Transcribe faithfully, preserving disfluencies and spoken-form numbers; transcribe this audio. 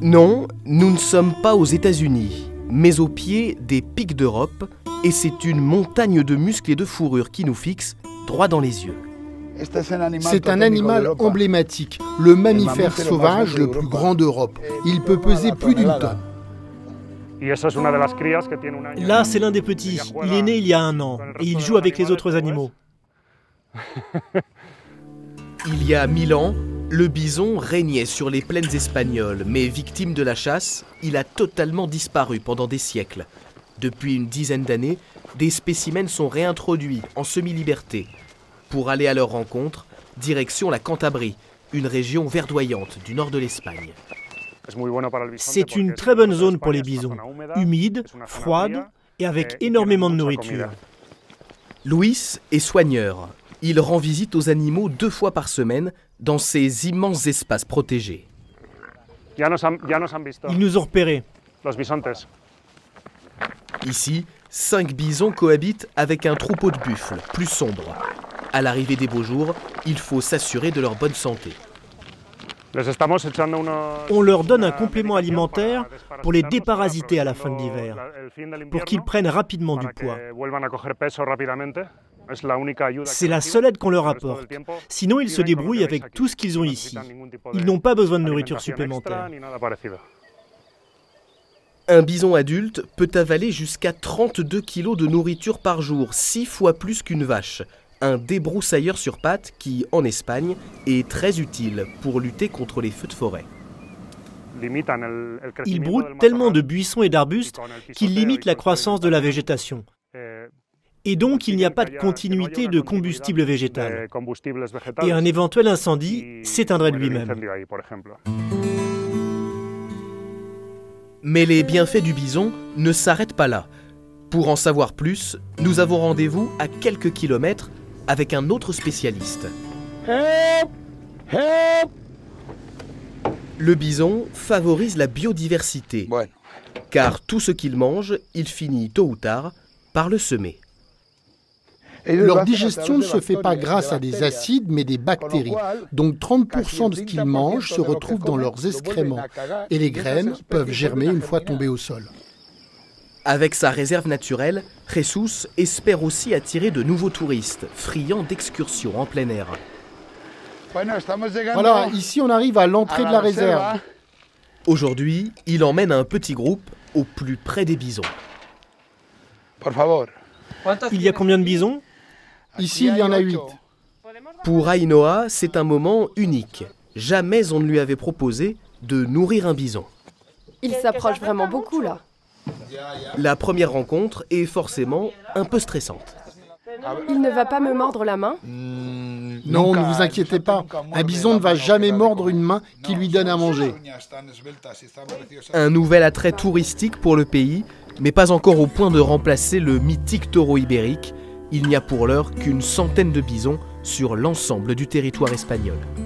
Non, nous ne sommes pas aux États-Unis, mais au pied des pics d'Europe, et c'est une montagne de muscles et de fourrure qui nous fixe droit dans les yeux. C'est un animal emblématique, le mammifère sauvage le plus grand d'Europe. Il peut peser plus d'une tonne. Là, c'est l'un des petits. Il est né il y a un an et il joue avec les autres animaux. Il y a mille ans, le bison régnait sur les plaines espagnoles, mais victime de la chasse, il a totalement disparu pendant des siècles. Depuis une dizaine d'années, des spécimens sont réintroduits en semi-liberté. Pour aller à leur rencontre, direction la Cantabrie, une région verdoyante du nord de l'Espagne. C'est une très bonne zone pour les bisons, humide, froide et avec énormément de nourriture. Luis est soigneur. Il rend visite aux animaux deux fois par semaine dans ces immenses espaces protégés. Ils nous ont repérés. Ici, cinq bisons cohabitent avec un troupeau de buffles, plus sombre. À l'arrivée des beaux jours, il faut s'assurer de leur bonne santé. On leur donne un complément alimentaire pour les déparasiter à la fin de l'hiver, pour qu'ils prennent rapidement du poids. C'est la seule aide qu'on leur apporte. Sinon, ils se débrouillent avec tout ce qu'ils ont ici. Ils n'ont pas besoin de nourriture supplémentaire. Un bison adulte peut avaler jusqu'à trente-deux kilos de nourriture par jour, six fois plus qu'une vache. Un débroussailleur sur pattes qui, en Espagne, est très utile pour lutter contre les feux de forêt. Ils broutent tellement de buissons et d'arbustes qu'ils limitent la croissance de la végétation. Et donc, il n'y a pas de continuité de combustible végétal. Et un éventuel incendie s'éteindrait de lui-même. Mais les bienfaits du bison ne s'arrêtent pas là. Pour en savoir plus, nous avons rendez-vous à quelques kilomètres avec un autre spécialiste. Help! Help! Le bison favorise la biodiversité, Bueno. car tout ce qu'il mange, il finit tôt ou tard par le semer. Leur digestion ne se fait pas grâce à des acides, mais des bactéries. Donc trente pour cent de ce qu'ils mangent se retrouve dans leurs excréments. Et les graines peuvent germer une fois tombées au sol. Avec sa réserve naturelle, Jesus espère aussi attirer de nouveaux touristes, friands d'excursions en plein air. Voilà, ici on arrive à l'entrée de la réserve. Aujourd'hui, il emmène un petit groupe au plus près des bisons. Il y a combien de bisons? Ici, il y en a huit. Pour Ainhoa, c'est un moment unique. Jamais on ne lui avait proposé de nourrir un bison. Il s'approche vraiment beaucoup là. La première rencontre est forcément un peu stressante. Il ne va pas me mordre la main? Non, ne vous inquiétez pas. Un bison ne va jamais mordre une main qui lui donne à manger. Un nouvel attrait touristique pour le pays, mais pas encore au point de remplacer le mythique taureau ibérique. Il n'y a pour l'heure qu'une centaine de bisons sur l'ensemble du territoire espagnol.